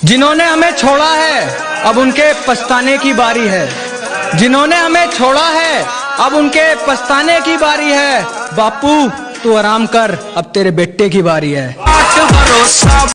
जिन्होंने हमें छोड़ा है अब उनके पछताने की बारी है। जिन्होंने हमें छोड़ा है अब उनके पछताने की बारी है। बापू तू आराम कर, अब तेरे बेटे की बारी है।